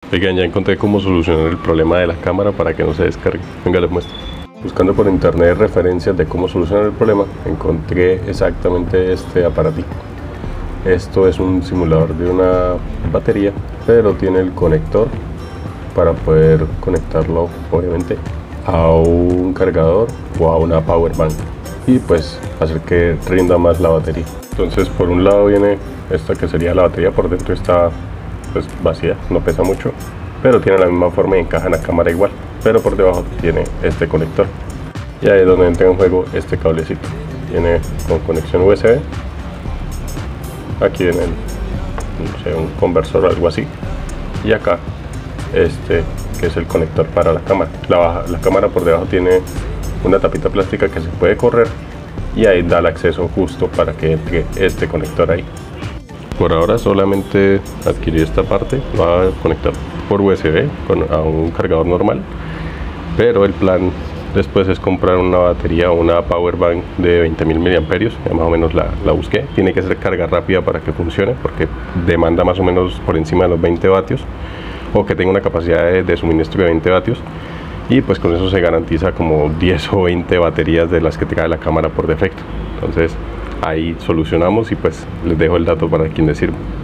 Oigan, ya encontré cómo solucionar el problema de la cámara para que no se descargue. Venga, les muestro. Buscando por internet referencias de cómo solucionar el problema, encontré exactamente este aparatito. Esto es un simulador de una batería, pero tiene el conector para poder conectarlo, obviamente, a un cargador o a una power bank y pues hacer que rinda más la batería. Entonces, por un lado viene esta que sería la batería, por dentro está pues vacía, no pesa mucho, pero tiene la misma forma y encaja en la cámara igual, pero por debajo tiene este conector y ahí es donde entra en juego este cablecito. Viene con conexión USB, aquí viene no sé, un conversor o algo así, y acá este que es el conector para la cámara. La cámara por debajo tiene una tapita plástica que se puede correr y ahí da el acceso justo para que entre este conector ahí. Por ahora solamente adquirí esta parte, va a conectar por USB a un cargador normal, pero el plan después es comprar una batería o una power bank de 20.000 miliamperios, ya más o menos la busqué. Tiene que ser carga rápida para que funcione, porque demanda más o menos por encima de los 20 vatios, o que tenga una capacidad de suministro de 20 vatios, y pues con eso se garantiza como 10 o 20 baterías de las que trae la cámara por defecto. Entonces ahí solucionamos y pues les dejo el dato para quien les sirva.